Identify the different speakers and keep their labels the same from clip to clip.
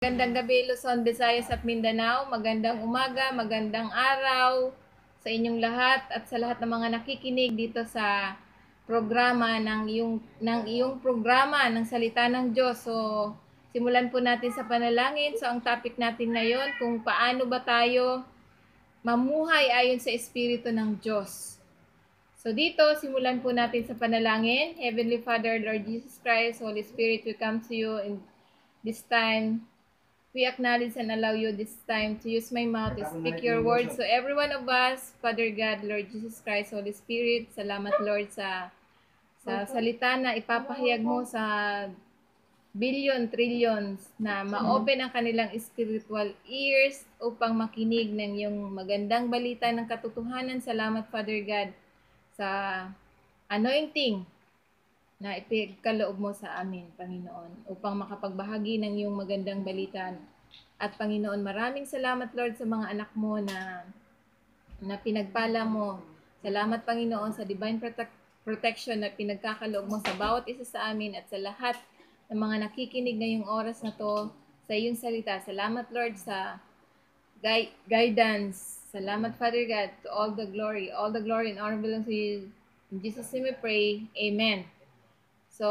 Speaker 1: Magandang gabi, Luzon, Visayas at Mindanao. Magandang umaga, magandang araw sa inyong lahat at sa lahat ng mga nakikinig dito sa programa ng iyong programa ng Salita ng Diyos. So, simulan po natin sa panalangin. So, ang topic natin ngayon, kung paano ba tayo mamuhay ayon sa Espiritu ng Diyos. So, dito, simulan po natin sa panalangin. Heavenly Father, Lord Jesus Christ, Holy Spirit, we come to you in this time. We acknowledge and allow you this time to use my mouth to speak your words. So every one of us, Father God, Lord Jesus Christ, Holy Spirit, salamat Lord sa salita na ipapahayag mo sa billion, trillions na ma-open ang kanilang spiritual ears upang makinig ng iyong magandang balita ng katotohanan. Salamat Father God sa anointing na ipagkaloob mo sa amin, Panginoon, upang makapagbahagi ng iyong magandang balita. At Panginoon, maraming salamat, Lord, sa mga anak mo na pinagpala mo. Salamat, Panginoon, sa divine protection na pinagkakaloob mo sa bawat isa sa amin at sa lahat ng mga nakikinig ngayong oras na to sa iyong salita. Salamat, Lord, sa guidance. Salamat, Father God, to all the glory and honor belongs to you. In Jesus' name we pray. Amen. So,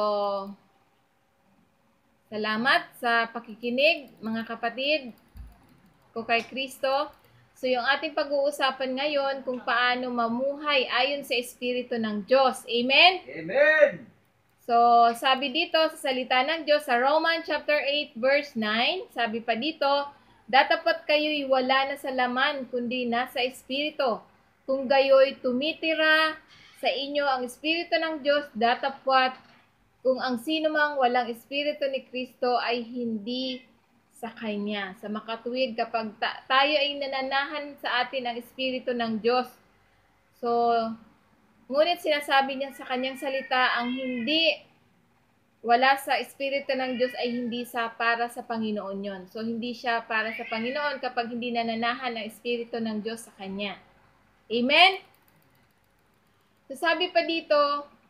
Speaker 1: salamat sa pakikinig, mga kapatid, ko kay Kristo. So, yung ating pag-uusapan ngayon kung paano mamuhay ayon sa Espiritu ng Diyos. Amen?
Speaker 2: Amen!
Speaker 1: So, sabi dito sa salita ng Diyos sa Romans chapter 8 verse 9, sabi pa dito, "Datapot kayo'y wala na sa laman kundi nasa Espiritu. Kung gayo'y tumitira sa inyo ang Espiritu ng Diyos, datapot kung ang sino mang walang Espiritu ni Kristo ay hindi sa Kanya." Sa makatuwid, kapag tayo ay nananahan sa atin ang Espiritu ng Diyos. So, ngunit sinasabi niya sa Kanyang salita, ang hindi wala sa Espiritu ng Diyos ay hindi para sa Panginoon yon. So, hindi siya para sa Panginoon kapag hindi nananahan ang Espiritu ng Diyos sa Kanya. Amen? So, sabi pa dito,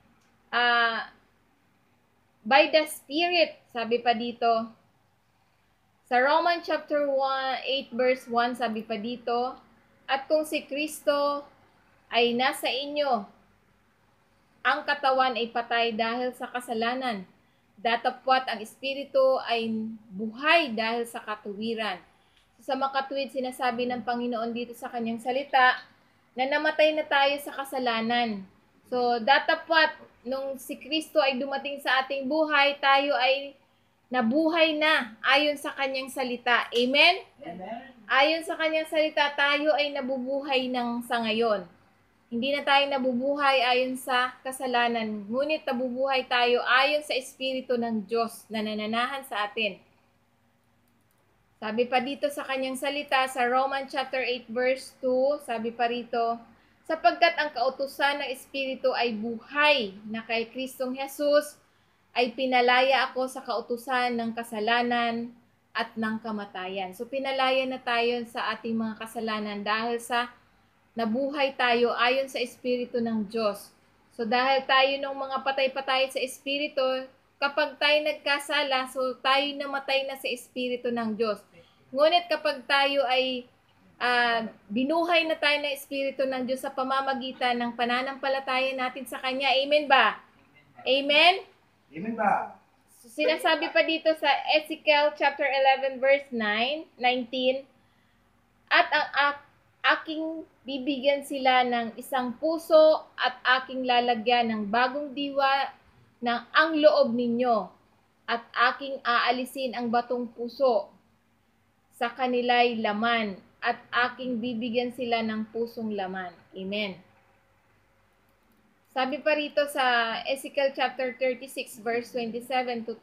Speaker 1: by the Spirit, sabi pa dito, sa Romans chapter 8 verse 1, sabi pa dito, "At kung si Kristo ay nasa inyo, ang katawan ay patay dahil sa kasalanan. Datapwat ang Espiritu ay buhay dahil sa katuwiran." So, sa makatuwid, sinasabi ng Panginoon dito sa Kanyang salita na namatay na tayo sa kasalanan. So, datapwat nung si Kristo ay dumating sa ating buhay, tayo ay nabuhay na ayon sa Kanyang salita. Amen?
Speaker 2: Amen!
Speaker 1: Ayon sa Kanyang salita, tayo ay nabubuhay ng sa ngayon. Hindi na tayo nabubuhay ayon sa kasalanan, ngunit nabubuhay tayo ayon sa Espiritu ng Diyos na nananahan sa atin. Sabi pa dito sa Kanyang salita sa Romans chapter 8 verse 2, sabi pa rito, "Sapagkat ang kautusan ng Espiritu ay buhay, na kay Kristong Jesus ay pinalaya ako sa kautusan ng kasalanan at ng kamatayan." So, pinalaya na tayo sa ating mga kasalanan dahil sa nabuhay tayo ayon sa Espiritu ng Diyos. So, dahil tayo nung mga patay-patay sa Espiritu, kapag tayo nagkasala, so tayo namatay na sa Espiritu ng Diyos. Ngunit kapag tayo ay binuhay na tayo ng Espiritu ng Diyos sa pamamagitan ng pananampalataya natin sa Kanya. Amen ba? Amen?
Speaker 2: Amen ba?
Speaker 1: So, sinasabi pa dito sa Ezekiel chapter 11 verse 19, "At ang aking bibigyan sila ng isang puso at aking lalagyan ng bagong diwa ng ang loob ninyo, at aking aalisin ang batong puso sa kanila'y laman, at aking bibigyan sila ng pusong laman." Amen. Sabi pa rito sa Ezekiel chapter 36 verse 26 to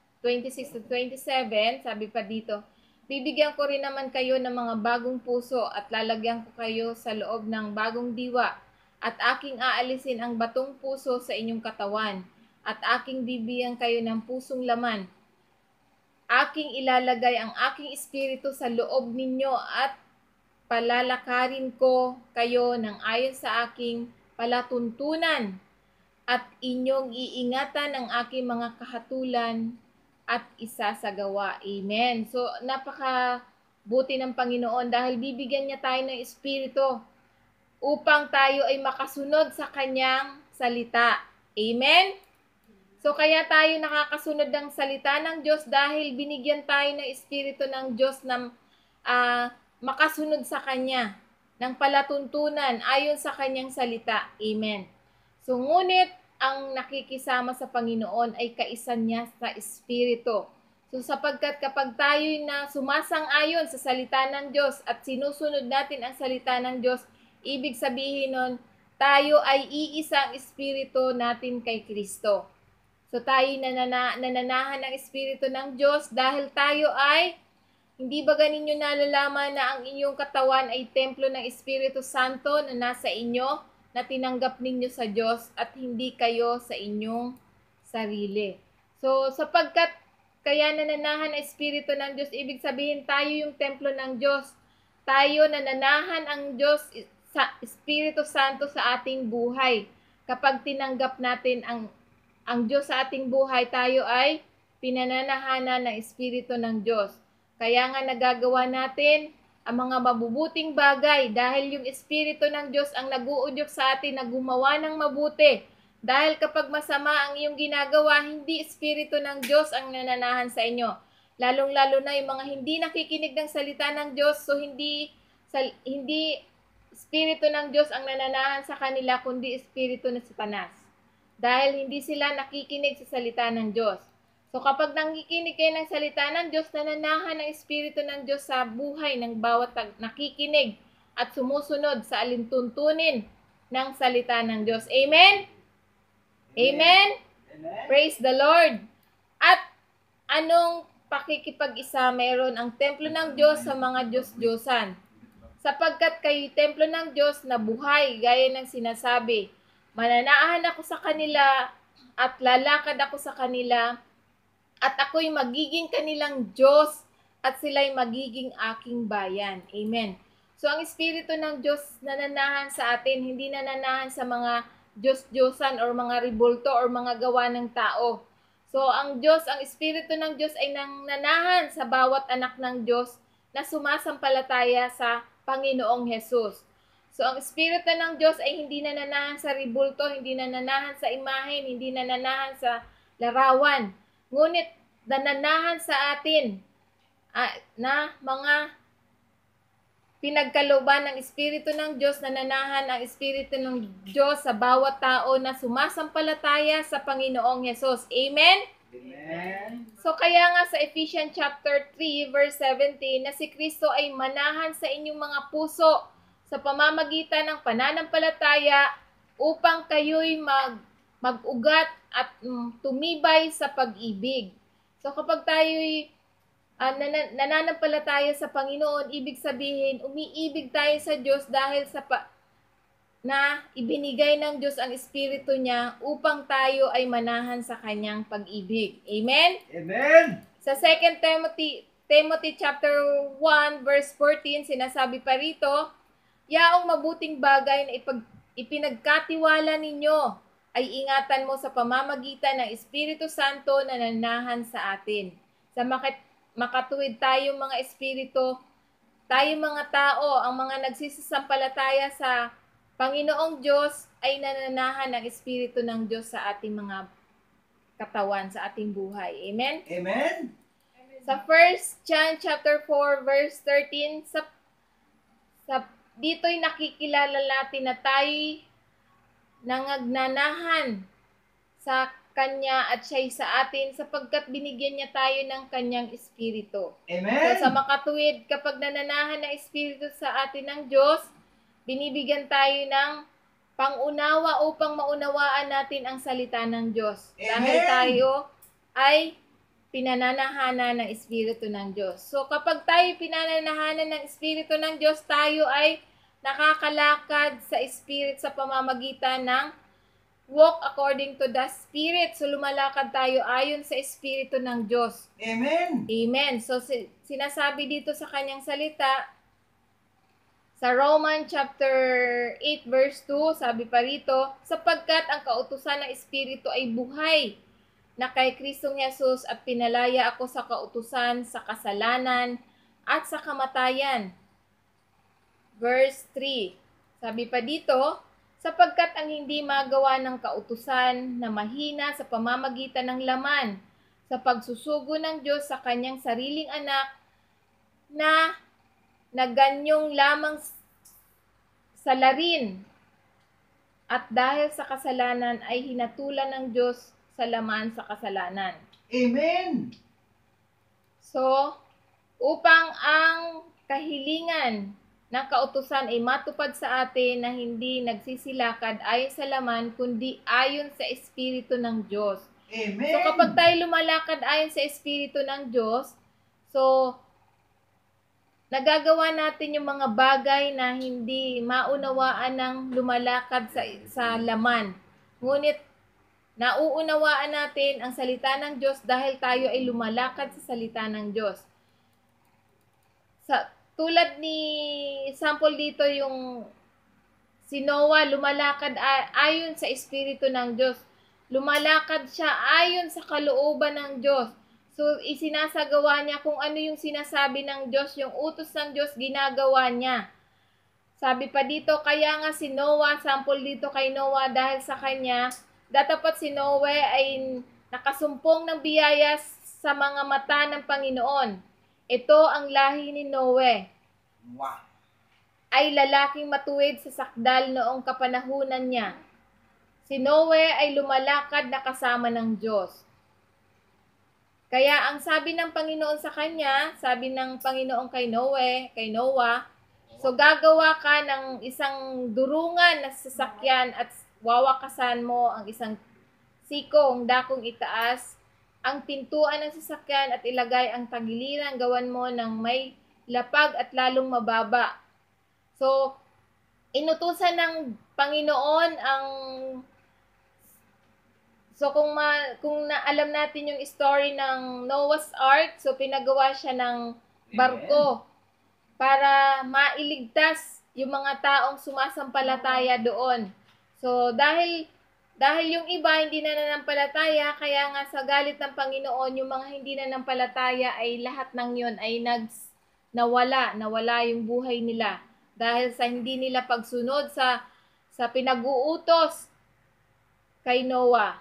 Speaker 1: 27, sabi pa dito, "Bibigyan ko rin naman kayo ng mga bagong puso at lalagyan ko kayo sa loob ng bagong diwa, at aking aalisin ang batong puso sa inyong katawan, at aking bibigyan kayo ng pusong laman. Aking ilalagay ang aking espiritu sa loob ninyo at palalakarin ko kayo ng ayon sa aking palatuntunan, at inyong iingatan ang aking mga kahatulan at isasagawa. Amen. So, napaka-buti ng Panginoon dahil bibigyan niya tayo ng Espiritu upang tayo ay makasunod sa Kanyang salita. Amen? So, kaya tayo nakakasunod ng salita ng Diyos dahil binigyan tayo ng Espiritu ng Diyos na makasunod sa Kanya, ng palatuntunan ayon sa Kanyang salita. Amen. So, ngunit, ang nakikisama sa Panginoon ay kaisa niya sa Espiritu. So, sapagkat kapag tayo na sumasang-ayon sa salita ng Diyos at sinusunod natin ang salita ng Diyos, ibig sabihin nun, tayo ay iisang Espiritu natin kay Kristo. So tayo nananahan ng Espiritu ng Diyos dahil tayo ay, hindi ba ganinyo nalalaman na ang inyong katawan ay templo ng Espiritu Santo na nasa inyo, na tinanggap ninyo sa Diyos at hindi kayo sa inyong sarili. So sapagkat kaya nananahan ang Espiritu ng Diyos, ibig sabihin tayo yung templo ng Diyos. Tayo nananahan ang Diyos sa Espiritu Santo sa ating buhay. Kapag tinanggap natin ang Diyos sa ating buhay, tayo ay pinananahanan ng Espiritu ng Diyos. Kaya nga nagagawa natin ang mga mabubuting bagay dahil yung Espiritu ng Diyos ang nag-uudyok sa atin na gumawa ng mabuti. Dahil kapag masama ang iyong ginagawa, hindi Espiritu ng Diyos ang nananahan sa inyo. Lalong-lalo na yung mga hindi nakikinig ng salita ng Diyos, so hindi Espiritu ng Diyos ang nananahan sa kanila, kundi Espiritu ng Satanas. Dahil hindi sila nakikinig sa salita ng Diyos. So kapag nakikinig kayo ng salita ng Diyos, nananahan ang Espiritu ng Diyos sa buhay ng bawat nakikinig at sumusunod sa alintuntunin ng salita ng Diyos. Amen? Amen? Amen? Praise the Lord! At anong pakikipag-isa meron ang templo ng Diyos sa mga Diyos-Diyosan? Sapagkat kayo templo ng Diyos na buhay, gaya ng sinasabi, mananahan ako sa kanila at lalakad ako sa kanila at ako'y magiging kanilang Diyos at sila'y magiging aking bayan. Amen. So, ang Espiritu ng Diyos nananahan sa atin, hindi nananahan sa mga Diyos-Diyosan or mga ribulto or mga gawa ng tao. So, ang Diyos, ang Espiritu ng Diyos ay nananahan sa bawat anak ng Diyos na sumasampalataya sa Panginoong Hesus. So, ang Espiritu ng Diyos ay hindi nananahan sa ribulto, hindi nananahan sa imahen, hindi nananahan sa larawan. Ngunit, nananahan sa atin na mga pinagkalooban ng Espiritu ng Diyos, nananahan ang Espiritu ng Diyos sa bawat tao na sumasampalataya sa Panginoong Hesus. Amen?
Speaker 2: Amen.
Speaker 1: So, kaya nga sa Ephesians chapter 3, verse 17, na si Kristo ay manahan sa inyong mga puso sa pamamagitan ng pananampalataya upang kayo'y mag-ugat at tumibay sa pag-ibig. So kapag tayo'y nananampalataya sa Panginoon, ibig sabihin, umiibig tayo sa Diyos dahil na ibinigay ng Diyos ang Espiritu niya upang tayo ay manahan sa kanyang pag-ibig. Amen?
Speaker 2: Amen.
Speaker 1: Sa 2 Timothy chapter 1 verse 14, sinasabi pa rito, yaong mabuting bagay na ipinagkatiwala ninyo ay ingatan mo sa pamamagitan ng Espiritu Santo na nananahan sa atin. Sa makatuwid tayo mga Espiritu, tayo mga tao, ang mga nagsisampalataya sa Panginoong Diyos ay nananahan ng Espiritu ng Diyos sa ating mga katawan, sa ating buhay. Amen?
Speaker 2: Amen.
Speaker 1: Sa 1 John chapter 4 verse 13, dito'y nakikilala natin na tayo'y nangagnanahan sa Kanya at siya'y sa atin sapagkat binigyan niya tayo ng Kanyang Espiritu.
Speaker 2: Amen.
Speaker 1: So sa makatuwid, kapag nananahan ng Espiritu sa atin ng Diyos, binibigyan tayo ng pangunawa upang maunawaan natin ang salita ng Diyos.
Speaker 2: Amen.
Speaker 1: Dahil tayo ay pinananahanan ng Espiritu ng Diyos. So kapag tayo pinananahanan ng Espiritu ng Diyos, tayo ay nakakalakad sa Spirit sa pamamagitan ng walk according to the Spirit. So lumalakad tayo ayon sa Espiritu ng Diyos.
Speaker 2: Amen.
Speaker 1: Amen. So sinasabi dito sa kanyang salita, sa Romans chapter 8 verse 2, sabi pa rito, sapagkat ang kautusan ng Espiritu ay buhay na kay Kristong Jesus at pinalaya ako sa kautusan, sa kasalanan, at sa kamatayan. Verse 3. Sabi pa dito, sapagkat ang hindi magawa ng kautusan na mahina sa pamamagitan ng laman, sa pagsusugo ng Diyos sa kanyang sariling anak na naganyong lamang salarin, at dahil sa kasalanan ay hinatulan ng Diyos sa laman sa kasalanan.
Speaker 2: Amen.
Speaker 1: So, upang ang kahilingan ng kautusan ay matupad sa atin na hindi nagsisilakad ayon sa laman, kundi ayon sa Espiritu ng Diyos.
Speaker 2: Amen.
Speaker 1: So, kapag tayo lumalakad ayon sa Espiritu ng Diyos, so, nagagawa natin yung mga bagay na hindi maunawaan ng lumalakad sa laman. Ngunit, nauunawaan natin ang salita ng Diyos dahil tayo ay lumalakad sa salita ng Diyos. Tulad ni sample dito yung si Noah, lumalakad ayon sa Espiritu ng Diyos. Lumalakad siya ayon sa kalooban ng Diyos. So, isinasagawa niya kung ano yung sinasabi ng Diyos, yung utos ng Diyos, ginagawa niya. Sabi pa dito, kaya nga si Noah, sample dito kay Noah, dahil sa kanya, dapat si Noah ay nakasumpong ng biyaya sa mga mata ng Panginoon. Ito ang lahi ni Noah.
Speaker 2: Wow.
Speaker 1: Ay lalaking matuwid sa sakdal noong kapanahunan niya. Si Noah ay lumalakad na kasama ng Diyos. Kaya ang sabi ng Panginoon sa kanya, sabi ng Panginoon kay Noah, so gagawa ka ng isang durungan na sasakyan at wawakasan mo ang isang sikong dakong itaas, ang pintuan ng sasakyan at ilagay ang tagiliran, gawan mo ng may lapag at lalong mababa. So, inutusan ng Panginoon ang So kung alam natin yung story ng Noah's Ark, so pinagawa siya ng barko para mailigtas yung mga taong sumasampalataya doon. So dahil yung iba hindi na nanampalataya, kaya nga sa galit ng Panginoon, yung mga hindi nanampalataya ay lahat ng yun ay nawala yung buhay nila dahil sa hindi nila pagsunod sa pinag-uutos kay Noah.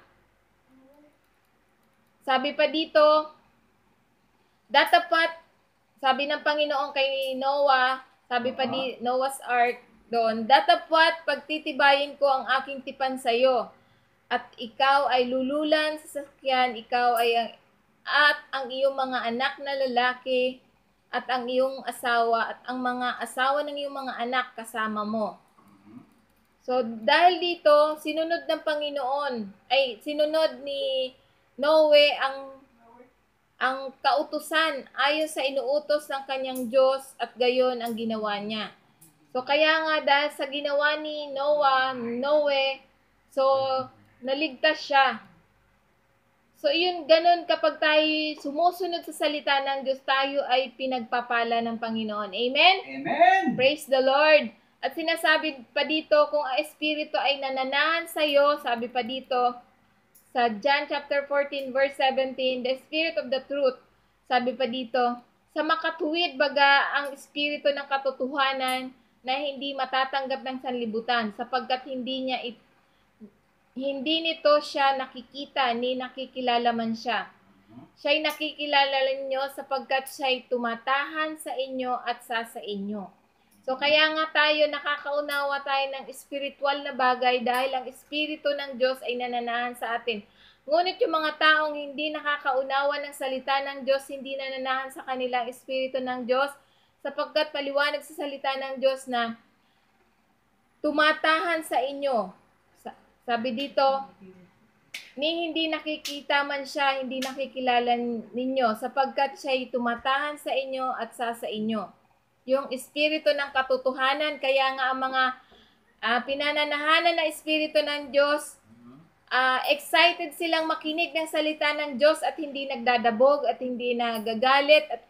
Speaker 1: Sabi pa dito, datapat, sabi ng Panginoon kay Noah, sabi pa di Noah's Ark doon, datapat pagtitibayin ko ang aking tipan sa iyo, at ikaw ay lululan sa sasakyan, ikaw ay at ang iyong mga anak na lalaki, at ang iyong asawa, at ang mga asawa ng iyong mga anak kasama mo. So, dahil dito, sinunod ng Panginoon, sinunod ni Noah ang kautusan ayon sa inuutos ng kanyang Diyos at gayon ang ginawa niya. So kaya nga dahil sa ginawa ni Noah, so naligtas siya. So yun, ganun kapag tayo sumusunod sa salita ng Diyos, tayo ay pinagpapala ng Panginoon. Amen?
Speaker 2: Amen.
Speaker 1: Praise the Lord. At sinasabi pa dito, kung ang Espiritu ay nananahan sa iyo, sabi pa dito, sa John chapter 14 verse 17, the Spirit of the Truth, sabi pa dito, sa makatuwid baga ang Espiritu ng katotohanan na hindi matatanggap ng sanlibutan, sapagkat hindi nito siya nakikita ni nakikilala man siya. Siya'y nakikilala ninyo sapagkat siya'y tumatahan sa inyo at sa inyo. So kaya nga tayo nakakaunawa tayo ng spiritual na bagay dahil ang Espiritu ng Diyos ay nananahan sa atin. Ngunit yung mga taong hindi nakakaunawa ng salita ng Diyos, hindi nananahan sa kanilang Espiritu ng Diyos, sapagkat paliwanag sa salita ng Diyos na tumatahan sa inyo. Sabi dito, ni hindi nakikita man siya, hindi nakikilala ninyo, sapagkat siya'y tumatahan sa inyo at sa inyo. Yung Espiritu ng katotohanan, kaya nga ang mga pinananahanan na Espiritu ng Diyos, excited silang makinig ng salita ng Diyos at hindi nagdadabog at hindi nagagalit at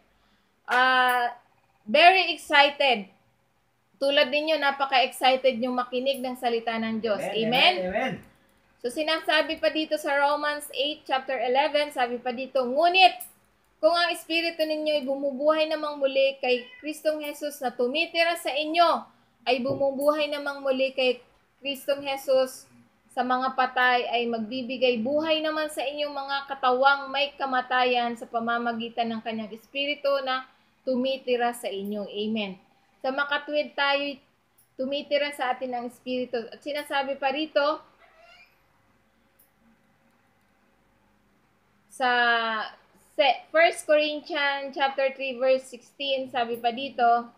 Speaker 1: very excited. Tulad ninyo, napaka-excited yung makinig ng salita ng Diyos. Amen?
Speaker 2: Amen.
Speaker 1: So sinasabi pa dito sa Romans 8 chapter 11, sabi pa dito, ngunit kung ang espiritu ninyo ay bumubuhay namang muli kay Kristong Jesus na tumitira sa inyo, ay bumubuhay namang muli kay Kristong Jesus sa mga patay, ay magbibigay buhay naman sa inyong mga katawang may kamatayan sa pamamagitan ng kanyang espiritu na tumitira sa inyo. Amen. Sa makatwid tayo, tumitira sa atin ang espiritu. At sinasabi pa rito, sa 1 Corinthians chapter 3 verse 16, sabi pa dito,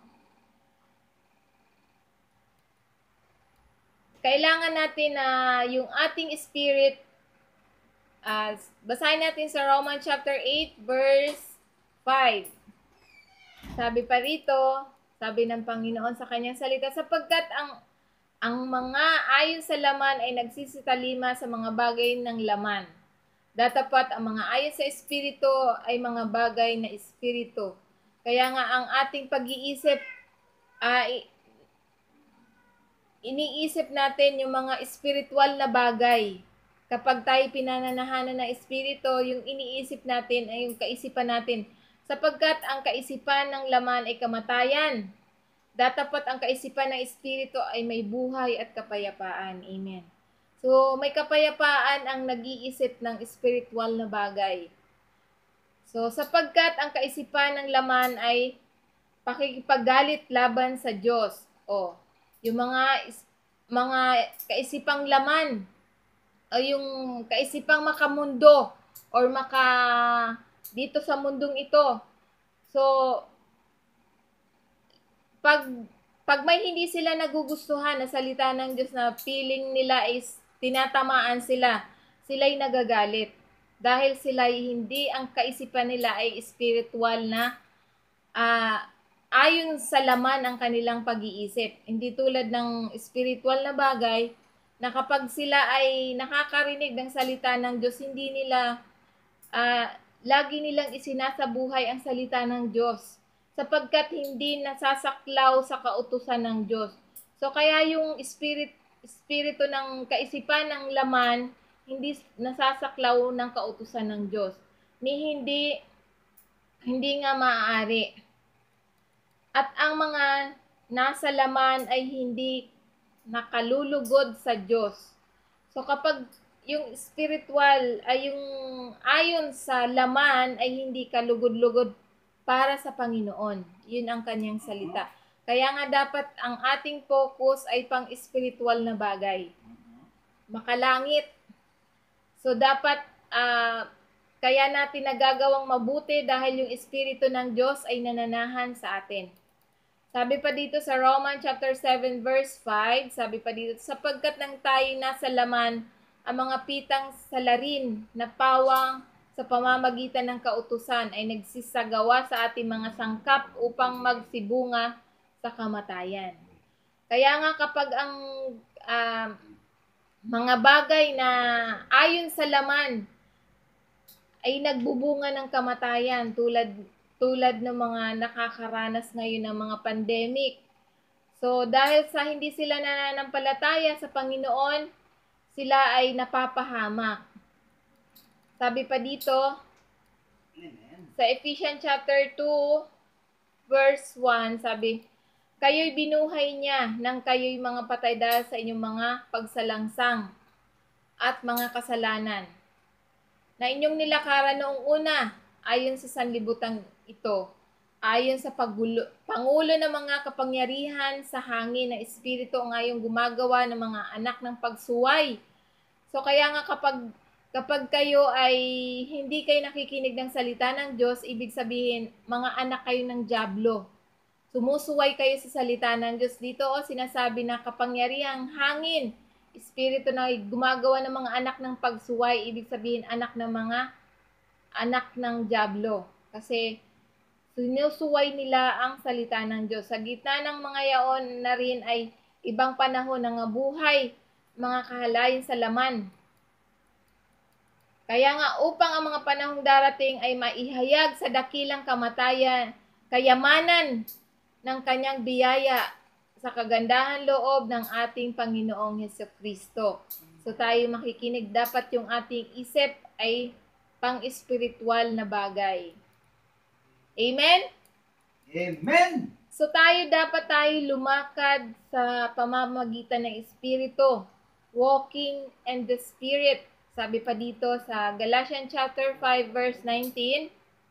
Speaker 1: kailangan natin na yung ating spirit, basahin natin sa Romans chapter 8 verse 5. Sabi pa rito, sabi ng Panginoon sa kanyang salita, sapagkat ang mga ayon sa laman ay nagsisitalima sa mga bagay ng laman. Datapat ang mga ayon sa espiritu ay mga bagay na espiritu. Kaya nga ang ating pag-iisip ay iniisip natin yung mga espiritual na bagay. Kapag tayo pinananahanan ng espiritu, yung iniisip natin ay yung kaisipan natin. Sapagkat ang kaisipan ng laman ay kamatayan. Datapat ang kaisipan ng espiritu ay may buhay at kapayapaan. Amen. So, may kapayapaan ang nag-iisip ng spiritual na bagay. So, sapagkat ang kaisipan ng laman ay pakikipaggalit laban sa Diyos. O, yung mga kaisipang laman, o yung kaisipang makamundo, or dito sa mundong ito. So, pag may hindi sila nagugustuhan na salita ng Diyos na feeling nila is tinatamaan sila'y nagagalit. Dahil sila'y hindi, ang kaisipan nila ay spiritual na ayon sa laman ang kanilang pag-iisip. Hindi tulad ng spiritual na bagay na kapag sila ay nakakarinig ng salita ng Diyos, hindi nila, lagi nilang isinasabuhay ang salita ng Diyos sapagkat hindi nasasaklaw sa kautusan ng Diyos. So kaya yung espiritu ng kaisipan ng laman hindi nasasaklaw ng kautusan ng Diyos. Hindi nga maaari. At ang mga nasa laman ay hindi nakalulugod sa Diyos. So kapag yung spiritual ay yung ayon sa laman ay hindi kalugod-lugod para sa Panginoon. Yun ang kanyang salita. Kaya nga dapat ang ating focus ay pang-spiritual na bagay. Makalangit. So dapat kaya natin nagagawang mabuti dahil yung Espiritu ng Diyos ay nananahan sa atin. Sabi pa dito sa Romans chapter 7 verse 5, sabi pa dito, sapagkat nang tayo nasa laman, ang mga pitang salarin na pawang sa pamamagitan ng kautusan ay nagsisagawa sa ating mga sangkap upang magsibunga sa kamatayan. Kaya nga kapag ang mga bagay na ayon sa laman ay nagbubunga ng kamatayan tulad ng mga nakakaranas ngayon ng mga pandemic. So dahil sa hindi sila nananampalataya sa Panginoon, sila ay napapahamak. Sabi pa dito sa Ephesians chapter 2 verse 1, sabi, kayo'y binuhay niya nang kayo'y mga patay dahil sa inyong mga pagsalangsang at mga kasalanan na inyong nilakaran noong una ayon sa sanlibutan ito, ayon sa pangulo ng mga kapangyarihan sa hangin na espiritu ngayong gumagawa ng mga anak ng pagsuway. So kaya nga kapag kayo ay hindi kayo nakikinig ng salita ng Diyos, ibig sabihin mga anak kayo ng dyablo. Sumusuway kayo sa salita ng Diyos. Dito sinasabi na kapangyarihang hangin, espiritu na gumagawa ng mga anak ng pagsuway, ibig sabihin anak ng dyablo. Kasi sinusuway nila ang salita ng Diyos. Sa gitna ng mga yaon na rin ay ibang panahon ng buhay, mga kahalayan sa laman. Kaya nga upang ang mga panahong darating ay maihayag sa dakilang kayamanan ng kanyang biyaya sa kagandahan loob ng ating Panginoong Hesukristo. So So tayo makikinig, dapat yung ating isip ay pang-espiritual na bagay. Amen?
Speaker 2: Amen.
Speaker 1: So dapat tayo lumakad sa pamamagitan ng Espiritu. Walking in the Spirit. Sabi pa dito sa Galatians chapter 5 verse 19.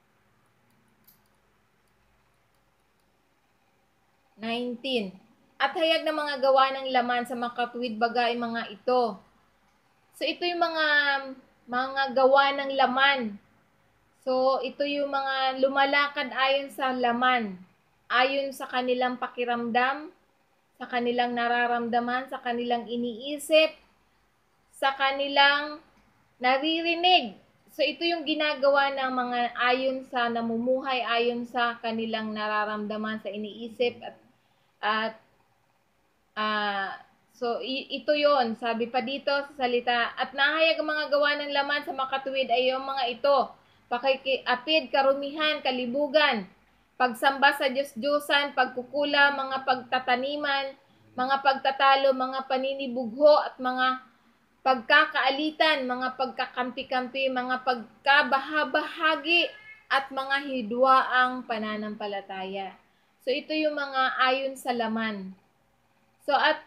Speaker 1: 19. At hayag ng mga gawa ng laman sa makatuwid bagay mga ito. So ito yung mga gawa ng laman. So ito yung mga lumalakad ayon sa laman, ayon sa kanilang pakiramdam, sa kanilang nararamdaman, sa kanilang iniisip, sa kanilang naririnig. So ito yung ginagawa ng mga ayon sa namumuhay, ayon sa kanilang nararamdaman, sa iniisip so ito yon, sabi pa dito sa salita, at nahayag ang mga gawa ng laman sa makatuwid ay yung mga ito: pakikiapid, karumihan, kalibugan, pagsamba sa Diyos-Diyosan, pagkukula, mga pagtataniman, mga pagtatalo, mga paninibugho, at mga pagkakaalitan, mga pagkakampi-kampi, mga pagkabahabahagi, at mga hidwaang pananampalataya. So ito yung mga ayon sa laman. So at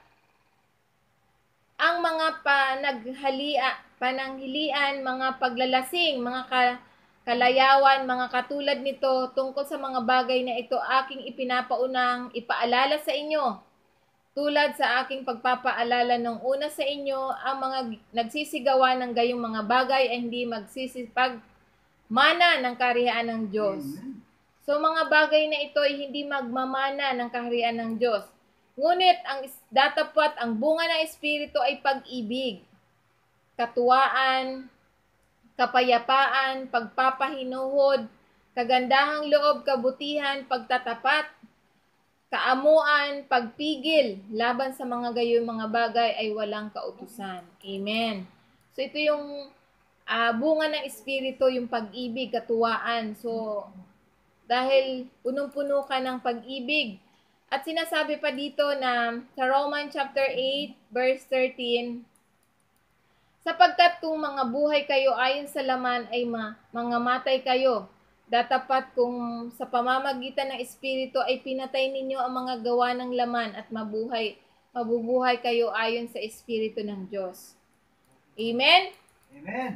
Speaker 1: ang mga pananghilian, mga paglalasing, mga kalayawan, mga katulad nito, tungkol sa mga bagay na ito aking ipinapaunang ipaalala sa inyo. Tulad sa aking pagpapaalala nung una sa inyo, ang mga nagsisigawa ng gayong mga bagay ay hindi magsisipag mana ng kaharian ng Diyos. So mga bagay na ito ay hindi magmamana ng kaharian ng Diyos. Ngunit ang datapwat, ang bunga ng Espiritu ay pag-ibig, katuwaan, kapayapaan, pagpapahinuhod, kagandahang loob, kabutihan, pagtatapat, kaamuan, pagpigil. Laban sa mga gayong mga bagay ay walang kautusan. Amen. So ito yung bunga ng Espiritu, yung pag-ibig, katuwaan. So dahil punong-puno ka ng pag-ibig. At sinasabi pa dito na sa Romans chapter 8 verse 13, sapagkat kung mga buhay kayo ayon sa laman ay mga matay kayo, datapat kung sa pamamagitan ng Espiritu ay pinatay ninyo ang mga gawa ng laman at mabubuhay kayo ayon sa Espiritu ng Diyos. Amen?
Speaker 2: Amen.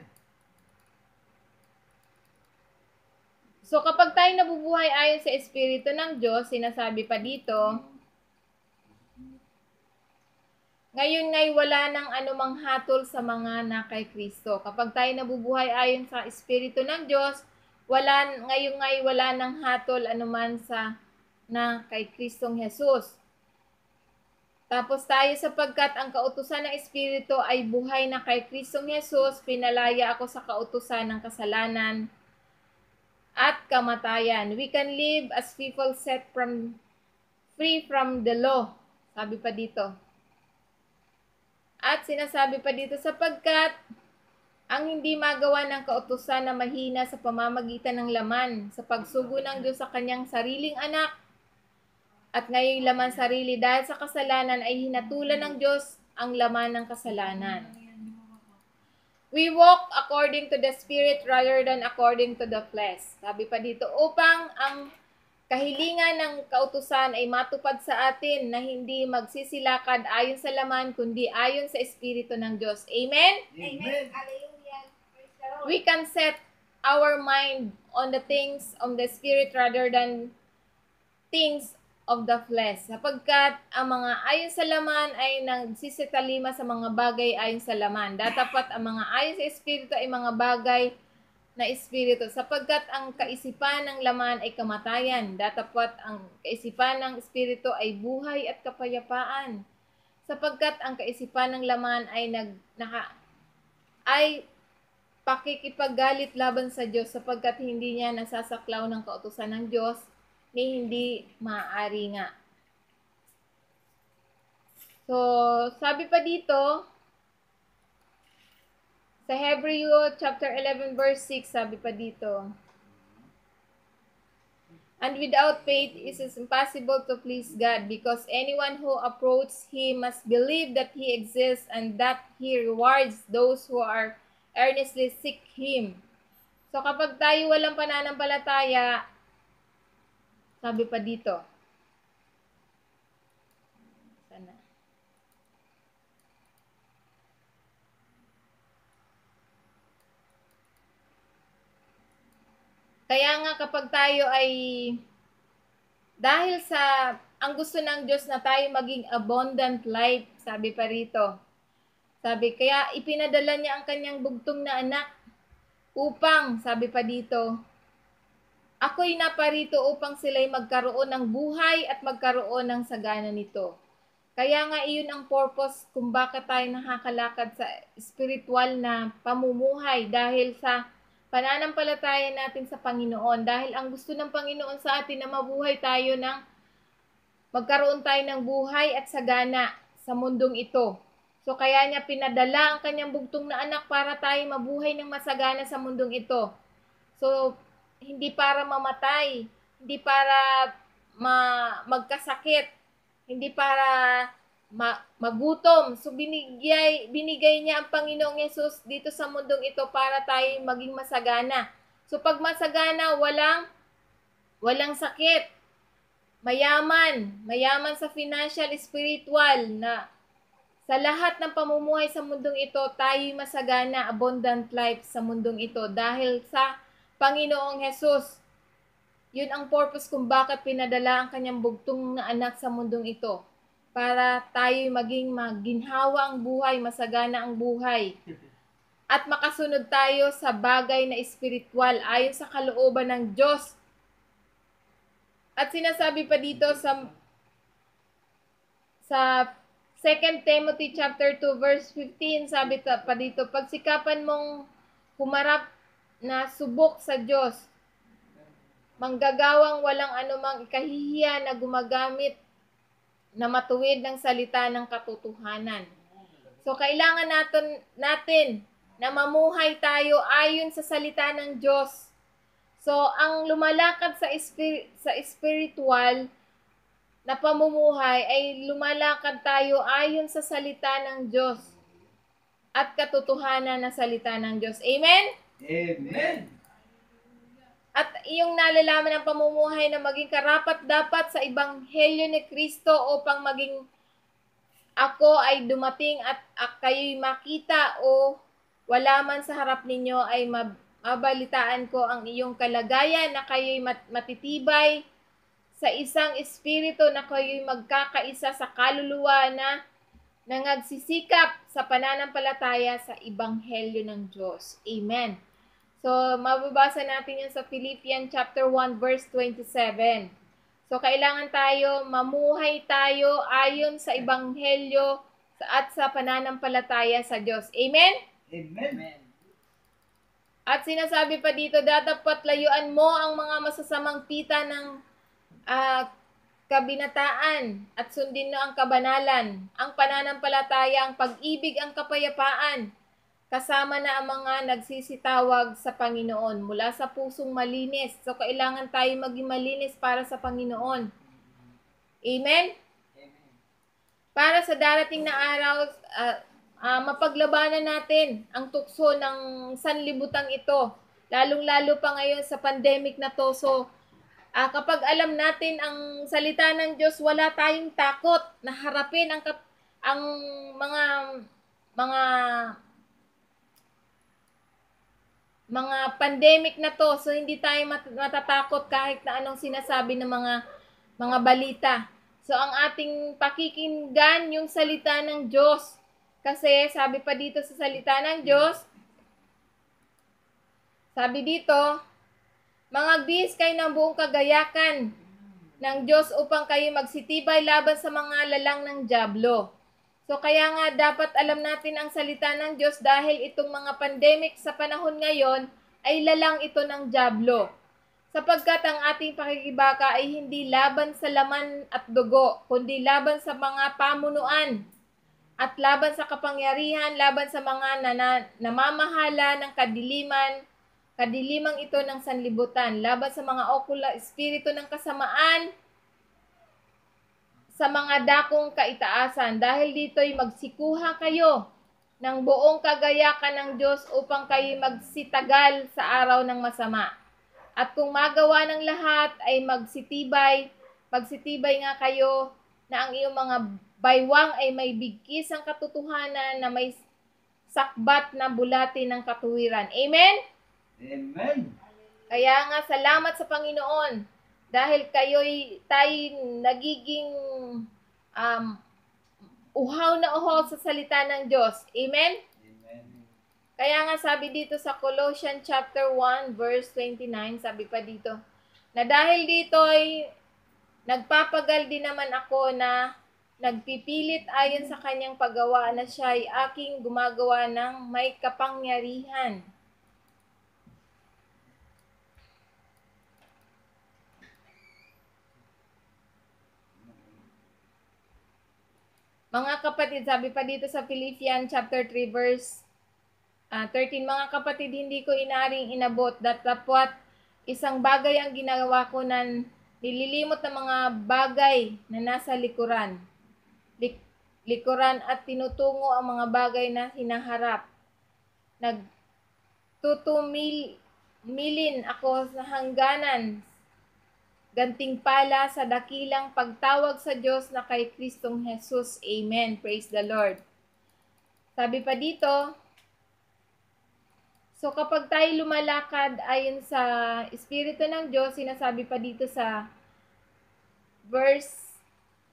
Speaker 1: So kapag tayo nabubuhay ayon sa Espiritu ng Diyos, sinasabi pa dito, ngayon ngay wala nang anumang hatol sa mga na kay Kristo. Kapag tayo nabubuhay ayon sa Espiritu ng Diyos, ngayon ngay wala nang hatol anuman sa na kay Kristong Jesus. Tapos tayo, sapagkat ang kautusan ng Espiritu ay buhay na kay Kristong Jesus, pinalaya ako sa kautusan ng kasalanan at kamatayan. We can live as people set free from the law. Sabi pa dito. At sinasabi pa dito, sapagkat ang hindi magawa ng kautusan na mahina sa pamamagitan ng laman, sa pagsugo ng Diyos sa kanyang sariling anak, at ngayong laman sarili dahil sa kasalanan ay hinatulan ng Diyos ang laman ng kasalanan. We walk according to the Spirit rather than according to the flesh. Sabi pa dito, upang ang kahilingan ng kautusan ay matupad sa atin na hindi magsisilakad ayon sa laman, kundi ayon sa Espiritu ng Diyos. Amen?
Speaker 2: Amen.
Speaker 1: We can set our mind on the things of the Spirit rather than things of the flesh, sapagkat ang mga ayon sa laman ay nagsisitalima sa mga bagay ayon sa laman. Datapat ang mga ayon sa Espiritu ay mga bagay na Espiritu, sapagkat ang kaisipan ng laman ay kamatayan. Datapat ang kaisipan ng Espiritu ay buhay at kapayapaan, sapagkat ang kaisipan ng laman ay pakikipaggalit laban sa Diyos, sapagkat hindi niya nasasaklaw ng kautusan ng Diyos, ni hindi maaari nga. So, sabi pa dito, sa Hebrew chapter 11 verse 6, sabi pa dito, And without faith, it is impossible to please God, because anyone who approaches Him must believe that He exists and that He rewards those who are earnestly seek Him. So kapag tayo walang pananampalataya, sabi pa dito, sana. Kaya nga kapag tayo ay, dahil sa, ang gusto ng Diyos na tayo maging abundant life, sabi pa rito. Sabi, kaya ipinadala niya ang kanyang bugtong na anak upang, sabi pa dito, ako'y naparito upang sila'y magkaroon ng buhay at magkaroon ng sagana nito. Kaya nga iyon ang purpose kung bakit tayo nakakalakad sa spiritual na pamumuhay, dahil sa pananampalataya natin sa Panginoon. Dahil ang gusto ng Panginoon sa atin na mabuhay tayo ng, magkaroon tayo ng buhay at sagana sa mundong ito. So kaya niya pinadala ang kanyang bugtong na anak para tayo mabuhay ng masagana sa mundong ito. So hindi para mamatay, hindi para magkasakit, hindi para magutom. So binigay niya ang Panginoong Yesus dito sa mundong ito para tayo maging masagana. So pag masagana, walang sakit, mayaman sa financial, spiritual, na sa lahat ng pamumuhay sa mundong ito, tayo masagana, abundant life sa mundong ito dahil sa Panginoong Hesus. Yun ang purpose kung bakit pinadala ang kanyang bugtong na anak sa mundong ito. Para tayo maging maginhawa ang buhay, masagana ang buhay. At makasunod tayo sa bagay na espiritual ayon sa kalooban ng Diyos. At sinasabi pa dito sa 2 Timothy chapter 2 verse 15, sabi pa dito, pagsikapan mong humarap na subok sa Diyos, manggagawang walang anumang ikahihiya na gumagamit na matuwid ng salita ng katotohanan. So, kailangan natin na mamuhay tayo ayon sa salita ng Diyos. So, ang lumalakad sa spiritual na pamumuhay ay lumalakad tayo ayon sa salita ng Diyos at katotohanan na salita ng Diyos. Amen?
Speaker 2: Amen.
Speaker 1: At iyong nalalaman ng pamumuhay na maging karapat-dapat sa Ebanghelyo ni Kristo upang maging ako ay dumating at kayo'y makita o wala man sa harap ninyo ay mabalitaan ko ang iyong kalagayan na kayo'y matitibay sa isang espiritu, na kayo'y magkakaisa sa kaluluwa na nangagsisikap sa pananampalataya sa Ebanghelyo ng Diyos. Amen. So, mababasa natin yun sa Philippians chapter 1 verse 27. So, kailangan tayo, mamuhay tayo ayon sa Ebanghelyo at sa pananampalataya sa Diyos. Amen?
Speaker 2: Amen.
Speaker 1: At sinasabi pa dito, dapat layuan mo ang mga masasamang pita ng kabinataan at sundin mo ang kabanalan, ang pananampalataya, ang pag-ibig, ang kapayapaan, kasama na ang mga nagsisitawag sa Panginoon mula sa pusong malinis. So, kailangan tayo maging malinis para sa Panginoon. Amen? Para sa darating na araw, mapaglabanan natin ang tukso ng sanlibutan ito. Lalong-lalo pa ngayon sa pandemic na to. So, kapag alam natin ang salita ng Diyos, wala tayong takot na harapin ang mga pandemic na to. So, hindi tayo matatakot kahit na anong sinasabi ng mga balita. So, ang ating pakikinggan yung salita ng Diyos. Kasi, sabi pa dito sa salita ng Diyos, sabi dito, mangagbihis kayo ng buong kagayakan ng Diyos upang kayo magsitibay laban sa mga lalang ng dyablo. So, kaya nga dapat alam natin ang salita ng Diyos dahil itong mga pandemic sa panahon ngayon ay lalang ito ng dyablo. Sapagkat ang ating pakikibaka ay hindi laban sa laman at dugo, kundi laban sa mga pamunuan at laban sa kapangyarihan, laban sa mga namamahala ng kadiliman kadilimang ito ng sanlibutan, laban sa mga okula espiritu ng kasamaan, sa mga dakong kaitaasan. Dahil dito'y magsikuha kayo ng buong kagayakan ng Diyos upang kayo magsitagal sa araw ng masama. At kung magawa ng lahat ay magsitibay nga kayo na ang iyong mga baywang ay may bigkis ang katotohanan na may sakbat na bulati ng katuwiran. Amen?
Speaker 2: Amen.
Speaker 1: Kaya nga salamat sa Panginoon dahil tayo nagiging uhaw na uhaw sa salita ng Diyos. Amen?
Speaker 2: Amen.
Speaker 1: Kaya nga sabi dito sa Colossians chapter 1 verse 29, sabi pa dito, na dahil dito ay nagpapagal din naman ako na nagpipilit ayon sa kanyang paggawa na siya ay aking gumagawa ng may kapangyarihan. Mga kapatid, sabi pa dito sa Philippians chapter 3 verse 13, mga kapatid, hindi ko inaring inabot datapwat isang bagay ang ginawa ko na nililimot ng mga bagay na nasa likuran. Likuran at tinutungo ang mga bagay na hinaharap. Nagtutumilin ako sa hangganan, gantimpala sa dakilang pagtawag sa Diyos na kay Kristong Jesus. Amen. Praise the Lord. Sabi pa dito, so kapag tayo lumalakad ayon sa Espiritu ng Diyos, sinasabi pa dito sa verse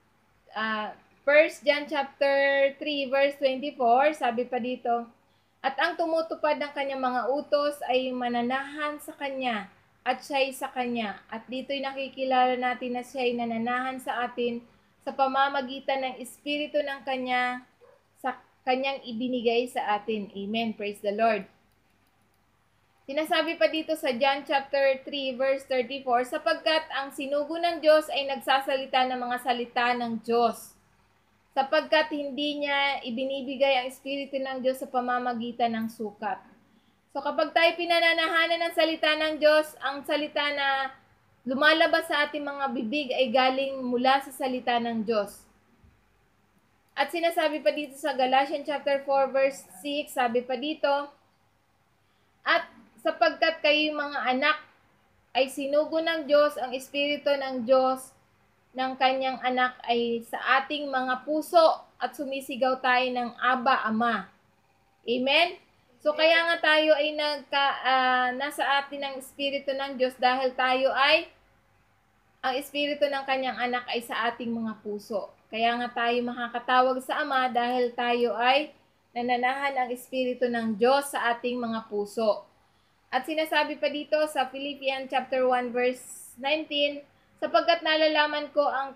Speaker 1: 1 John chapter 3 verse 24, sabi pa dito, at ang tumutupad ng kanyang mga utos ay mananahan sa kanya at siya'y sa kanya. At dito'y nakikilala natin na siya'y nananahan sa atin sa pamamagitan ng Espiritu ng kanya sa kanyang ibinigay sa atin. Amen. Praise the Lord. Sinasabi pa dito sa John chapter 3 verse 34, sapagkat ang sinugo ng Diyos ay nagsasalita ng mga salita ng Diyos, sapagkat hindi niya ibinibigay ang Espiritu ng Diyos sa pamamagitan ng sukat. So kapag tayo pinananahanan ng salita ng Diyos, ang salita na lumalabas sa ating mga bibig ay galing mula sa salita ng Diyos. At sinasabi pa dito sa Galatians chapter 4 verse 6, sabi pa dito, at sapagkat kayo mga anak ay sinugo ng Diyos, ang Espiritu ng Diyos ng kanyang anak ay sa ating mga puso at sumisigaw tayo ng Aba, Ama. Amen? So kaya nga tayo ay nasa atin ang Espiritu ng Diyos dahil tayo ay, ang Espiritu ng kanyang anak ay sa ating mga puso. Kaya nga tayo makakatawag sa Ama dahil tayo ay nananahan ang Espiritu ng Diyos sa ating mga puso. At sinasabi pa dito sa Philippians chapter 1 verse 19, sapagkat nalalaman ko ang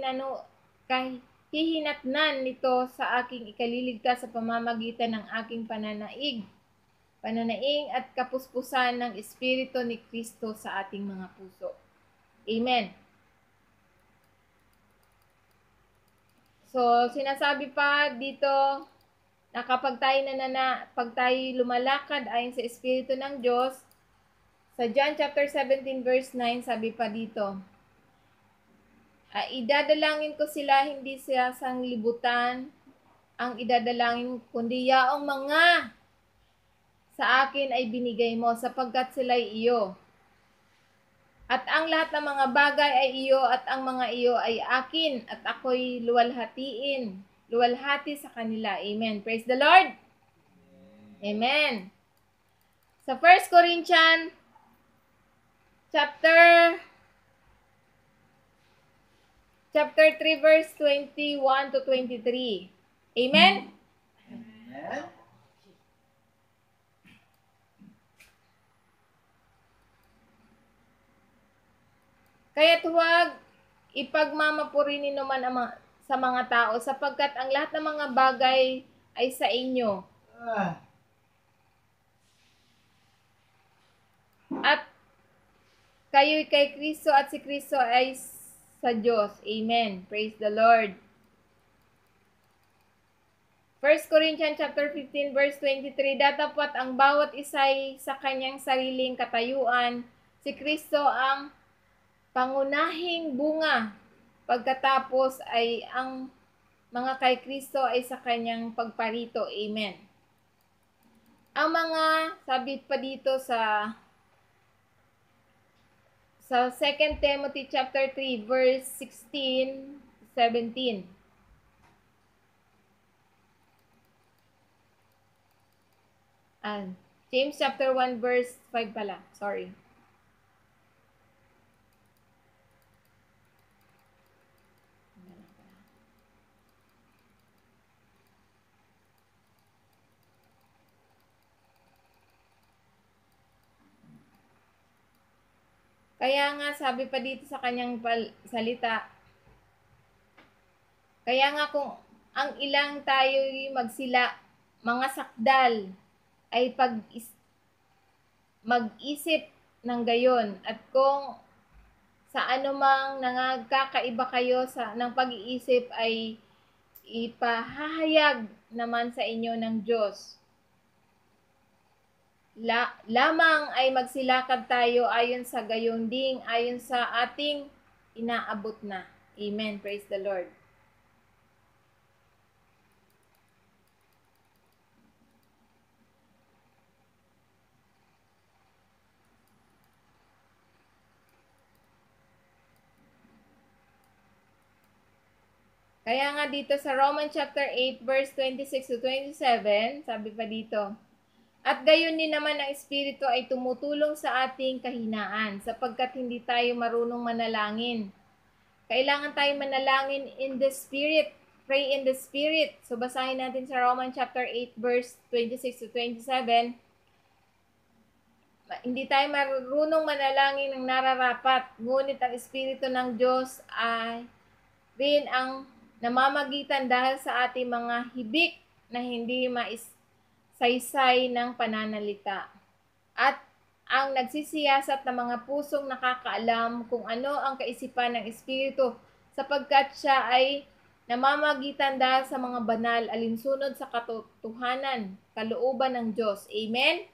Speaker 1: kahihinatnan nito sa aking ikaliligtas sa pamamagitan ng aking pananaig at kapuspusan ng Espiritu ni Kristo sa ating mga puso. Amen. So, sinasabi pa dito na kapag pag tayo lumalakad ayon sa Espiritu ng Diyos, sa John chapter 17 verse 9, sabi pa dito, idadalangin ko sila, hindi sila sanglibutan ang idadalangin, kundi yaong mga sa akin ay binigay mo, sapagkat sila'y iyo. At ang lahat ng mga bagay ay iyo, at ang mga iyo ay akin, at ako'y luwalhati sa kanila. Amen. Praise the Lord. Amen. Sa 1 Corinthians chapter 3 verse 21 to 23. Amen.
Speaker 2: Amen.
Speaker 1: Kaya't huwag ipagmamapuri ninuman sa mga tao, sapagkat ang lahat ng mga bagay ay sa inyo. At kayo'y kay Kristo at si Kristo ay sa Diyos. Amen. Praise the Lord. 1 Corinthians chapter 15 verse 23, datapat ang bawat isa'y sa kanyang sariling katayuan, si Kristo ang pangunahing bunga, pagkatapos ay ang mga kay Kristo ay sa kanyang pagparito. Amen. Ang mga, sabi pa dito sa 2 Timothy chapter 3 verse 16, 17. James chapter 1 verse 5 pala. Sorry. Kaya nga sabi pa dito sa kanyang salita, kaya nga kung ang ilang tayo'y magsila, mga sakdal, ay mag-isip ng gayon, at kung sa anumang nangagkakaiba kayo ng pag-iisip ay ipahahayag naman sa inyo ng Diyos. Lamang ay magsilakad tayo ayon sa gayong ding, ayon sa ating inaabot na. Amen. Praise the Lord. Kaya nga dito sa Romans chapter 8 verse 26 to 27, sabi pa dito, at gayon din naman ang Espiritu ay tumutulong sa ating kahinaan, sapagkat hindi tayo marunong manalangin. Kailangan tayo manalangin in the Spirit, pray in the Spirit. So basahin natin sa Romans chapter 8 verse 26 to 27. Hindi tayo marunong manalangin ng nararapat, ngunit ang Espiritu ng Diyos ay rin ang namamagitan dahil sa ating mga hibik na hindi saysay ng pananalita, at ang nagsisiyasat ng mga pusong nakakaalam kung ano ang kaisipan ng Espiritu, sapagkat siya ay namamagitan dahil sa mga banal alinsunod sa katotohanan, kalooban ng Diyos. Amen?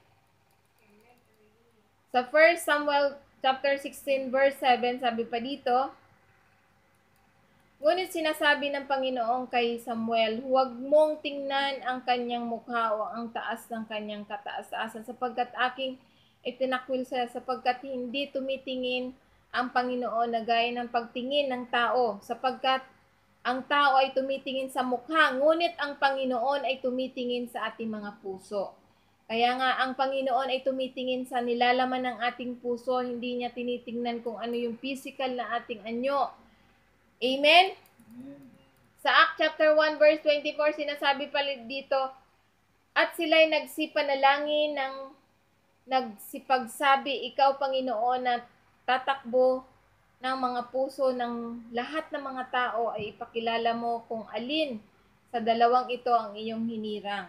Speaker 1: Sa 1 Samuel chapter 16 verse 7, sabi pa dito, ngunit sinasabi ng Panginoon kay Samuel, huwag mong tingnan ang kanyang mukha o ang taas ng kanyang kataas-taasan, sapagkat aking itinakwil siya, sapagkat hindi tumitingin ang Panginoon na gaya ng pagtingin ng tao, sapagkat ang tao ay tumitingin sa mukha, ngunit ang Panginoon ay tumitingin sa ating mga puso. Kaya nga, ang Panginoon ay tumitingin sa nilalaman ng ating puso, hindi niya tinitingnan kung ano yung physical na ating anyo. Amen? Sa Acts chapter 1 verse 24, sinasabi pa dito, at sila'y nagsipanalangin ng nagsipagsabi, ikaw Panginoon na tatakbo ng mga puso ng lahat ng mga tao ay ipakilala mo kung alin sa dalawang ito ang iyong hinirang.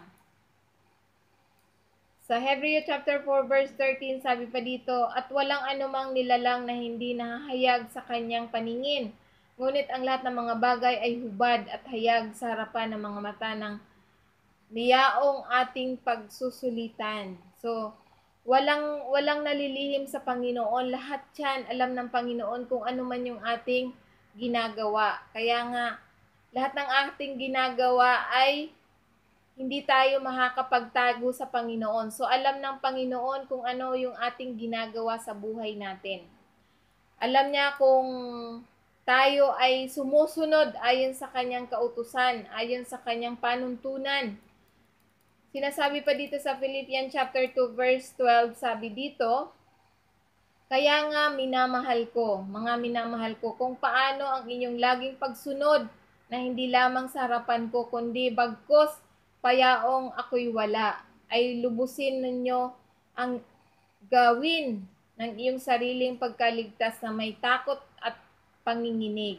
Speaker 1: Sa Hebrew chapter 4 verse 13, sabi pa dito, at walang anumang nilalang na hindi nahahayag sa kanyang paningin, ngunit ang lahat ng mga bagay ay hubad at hayag sa harapan ng mga mata ng niyaong ating pagsusulitan. So, walang nalilihim sa Panginoon. Lahat yan, alam ng Panginoon kung ano man yung ating ginagawa. Kaya nga, lahat ng ating ginagawa ay hindi tayo makakapagtago sa Panginoon. So, alam ng Panginoon kung ano yung ating ginagawa sa buhay natin. Alam niya kung tayo ay sumusunod ayon sa kanyang kautusan, ayon sa kanyang panuntunan. Sinasabi pa dito sa Philippians chapter 2 verse 12, sabi dito, kaya nga minamahal ko, mga minamahal ko, kung paano ang inyong laging pagsunod na hindi lamang sa harapan ko, kundi bagkos payaong ako'y wala, ay lubusin ninyo ang gawin ng iyong sariling pagkaligtas na may takot at panginginig.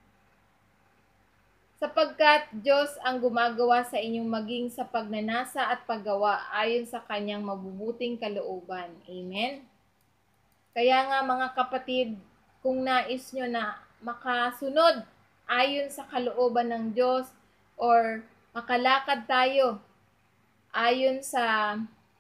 Speaker 1: Sapagkat Diyos ang gumagawa sa inyong maging sa pagnanasa at paggawa ayon sa kanyang mabubuting kalooban. Amen? Kaya nga mga kapatid, kung nais nyo na makasunod ayon sa kalooban ng Diyos or makalakad tayo ayon sa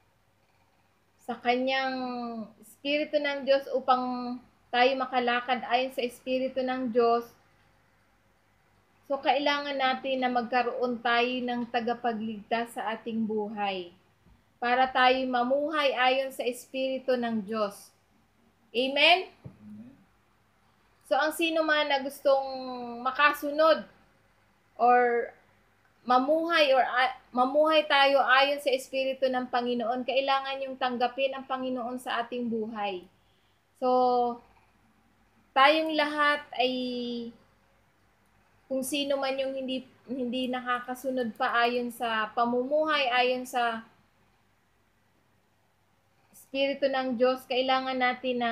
Speaker 1: kanyang Espiritu ng Diyos, upang tayo makalakad ayon sa Espiritu ng Diyos. So, kailangan natin na magkaroon tayo ng tagapagligtas sa ating buhay para tayo mamuhay ayon sa Espiritu ng Diyos. Amen? So, ang sino man na gustong makasunod or mamuhay tayo ayon sa Espiritu ng Panginoon, kailangan yung tanggapin ang Panginoon sa ating buhay. So, tayong lahat ay, kung sino man yung hindi nakakasunod pa ayon sa pamumuhay, ayon sa Espiritu ng Diyos, kailangan natin na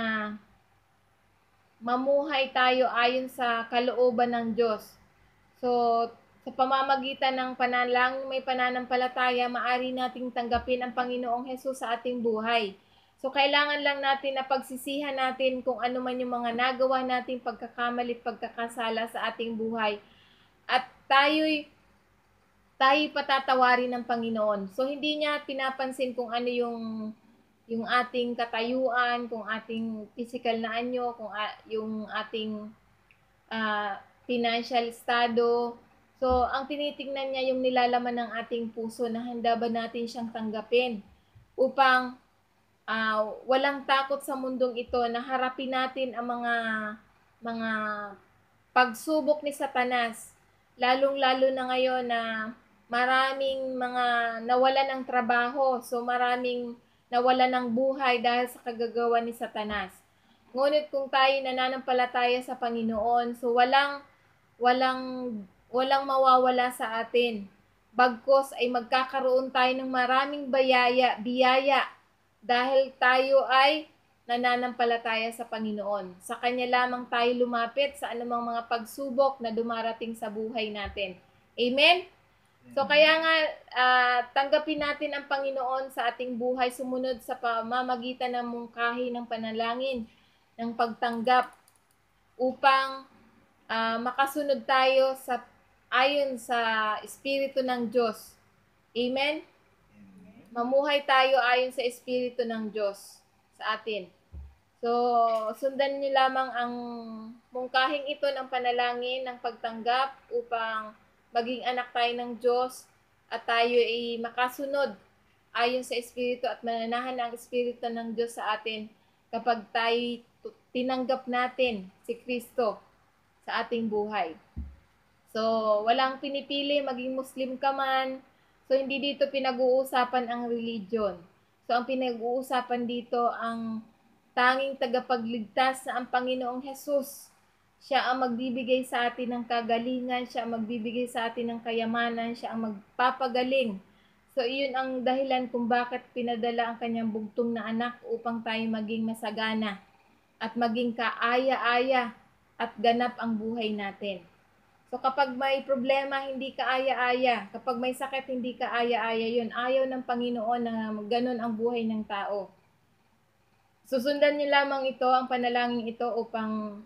Speaker 1: mamuhay tayo ayon sa kalooban ng Diyos. So, sa pamamagitan ng panalangin, may pananampalataya, maaari nating tanggapin ang Panginoong Hesus sa ating buhay. So, kailangan lang natin na pagsisihan natin kung ano man yung mga nagawa nating pagkakamali, pagkakasala sa ating buhay. At tayo'y patatawarin ng Panginoon. So, hindi niya pinapansin kung ano yung ating katayuan, kung ating physical na anyo, kung yung ating financial estado. So, ang tinitingnan niya yung nilalaman ng ating puso, na handa ba natin siyang tanggapin upang walang takot sa mundong ito, na harapin natin ang mga pagsubok ni Satanas. Lalong-lalo na ngayon na maraming mga nawalan ng trabaho, so maraming nawalan ng buhay dahil sa kagagawa ni Satanas. Ngunit kung tayo nananampalataya sa Panginoon, so walang mawawala sa atin. Bagkos ay magkakaroon tayo ng maraming biyaya dahil tayo ay nananampalataya sa Panginoon. Sa Kanya lamang tayo lumapit sa anumang mga pagsubok na dumarating sa buhay natin. Amen? So kaya nga, tanggapin natin ang Panginoon sa ating buhay, sumunod sa pamamagitan ng mungkahi ng panalangin, ng pagtanggap, upang makasunod tayo ayon sa Espiritu ng Diyos. Amen? Mamuhay tayo ayon sa Espiritu ng Diyos sa atin. So, sundan niyo lamang ang mungkahing ito ng panalangin, ng pagtanggap, upang maging anak tayo ng Diyos at tayo ay makasunod ayon sa Espiritu at mananahan ang Espiritu ng Diyos sa atin kapag tayo tinanggap natin si Kristo sa ating buhay. So, walang pinipili, maging Muslim ka man. So, hindi dito pinag-uusapan ang religion. So, ang pinag-uusapan dito ang tanging tagapagligtas na ang Panginoong Hesus. Siya ang magbibigay sa atin ng kagalingan, siya ang magbibigay sa atin ng kayamanan, siya ang magpapagaling. So, iyon ang dahilan kung bakit pinadala ang kanyang bugtong na anak upang tayo maging masagana at maging kaaya-aya at ganap ang buhay natin. So, kapag may problema, hindi ka aya-aya. Kapag may sakit, hindi ka aya-aya. Yun, ayaw ng Panginoon na ganun ang buhay ng tao. Susundan niyo lamang ito, ang panalangin ito, upang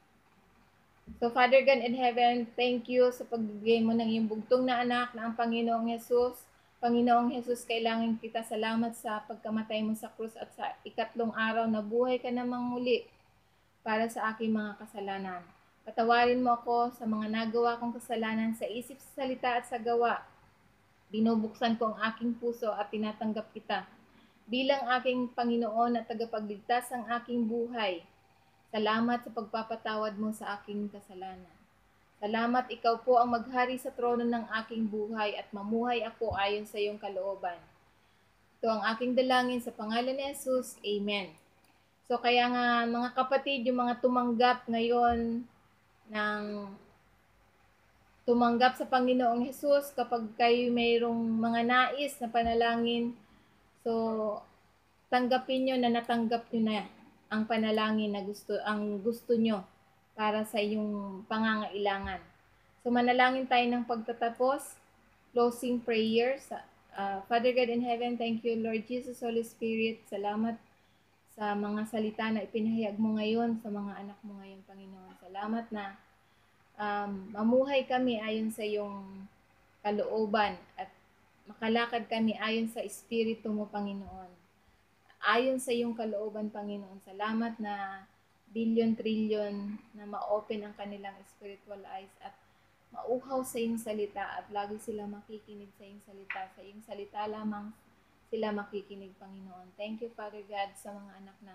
Speaker 1: So, Father God in heaven, thank you sa pagbigay mo ng iyong bugtong na anak na ang Panginoong Hesus. Panginoong Hesus, kailangan kita salamat sa pagkamatay mo sa krus at sa ikatlong araw na buhay ka namang muli para sa aking mga kasalanan. Patawarin mo ako sa mga nagawa kong kasalanan sa isip, sa salita at sa gawa. Binubuksan ko ang aking puso at tinatanggap kita bilang aking Panginoon at tagapagligtas ng aking buhay. Salamat sa pagpapatawad mo sa aking kasalanan. Salamat, ikaw po ang maghari sa trono ng aking buhay at mamuhay ako ayon sa iyong kalooban. Ito ang aking dalangin sa pangalan ni Jesus. Amen. So kaya nga mga kapatid, yung mga tumanggap ngayon sa Panginoong Hesus, kapag kayo mayroong mga nais na panalangin, so tanggapin nyo na natanggap nyo na ang panalangin na gusto nyo para sa iyong pangangailangan. So manalangin tayo ng pagtatapos. Closing prayers. Father God in heaven, thank you Lord Jesus, Holy Spirit. Salamat sa mga salita na ipinahayag mo ngayon sa mga anak mo ngayon, Panginoon. Salamat na mamuhay kami ayon sa iyong kalooban at makalakad kami ayon sa Espiritu mo, Panginoon. Ayon sa iyong kalooban, Panginoon. Salamat na billion-trillion na ma-open ang kanilang spiritual eyes at mauhaw sa iyong salita at lagi sila makikinig sa iyong salita. Sa iyong salita lamang sila makikinig, Panginoon. Thank you, Father God, sa mga anak na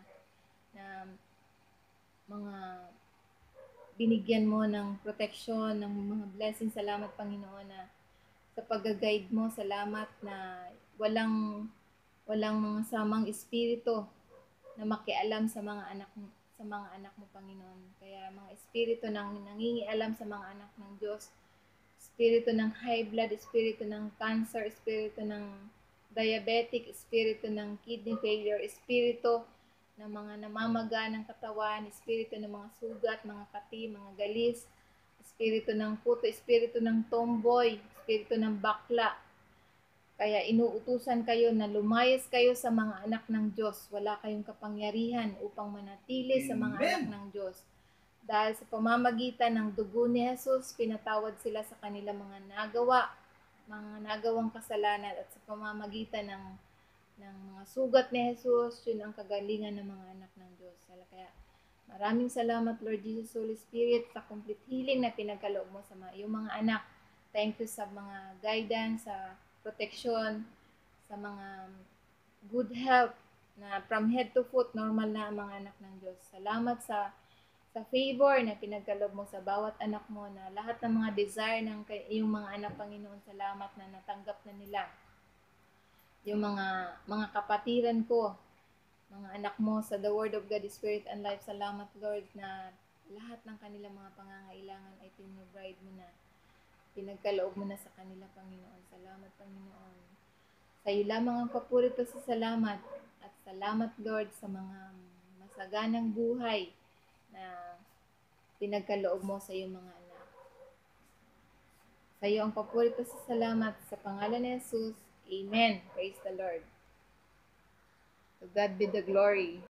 Speaker 1: mga binigyan mo ng proteksyon, ng mga blessing. Salamat, Panginoon, na sa pag-guide mo. Salamat na walang mga samang espiritu na makialam sa mga anak mo, Panginoon. Kaya mga espiritu nang nangingialam sa mga anak ng Diyos, espiritu ng high blood, espiritu ng cancer, espiritu ng diabetic, espiritu ng kidney failure, espiritu ng mga namamaga ng katawan, espiritu ng mga sugat, mga kati, mga galis, espiritu ng puto, espiritu ng tomboy, espiritu ng bakla. Kaya inuutusan kayo na lumayas kayo sa mga anak ng Diyos. Wala kayong kapangyarihan upang manatili sa mga
Speaker 2: Amen.
Speaker 1: anak ng Diyos. Dahil sa pamamagitan ng dugo ni Jesus, pinatawad sila sa kanilang mga nagawang kasalanan, at sa pamamagitan ng mga sugat ni Jesus, yun ang kagalingan ng mga anak ng Diyos. Kaya maraming salamat, Lord Jesus, Holy Spirit, sa complete healing na pinagkaloob mo sa iyong mga anak. Thank you sa mga guidance, sa protection, sa mga good health na from head to foot, normal na ang mga anak ng Diyos. Salamat sa favor na pinagkaloob mo sa bawat anak mo, na lahat ng mga desire ng iyong mga anak, Panginoon, salamat na natanggap na nila. Yung mga kapatiran ko, mga anak mo sa The Word of God, Spirit and Life, salamat, Lord, na lahat ng kanilang mga pangangailangan ay pinrovide mo na. Pinagkaloob mo na sa kanila, Panginoon. Salamat, Panginoon. Sa iyo lamang ang papuri at sa salamat. At salamat, Lord, sa mga masaganang buhay na pinagkaloob mo sa iyong mga anak. Sa iyo ang papuri at sa salamat. Sa pangalan ni Jesus, Amen. Praise the Lord. To God be the glory.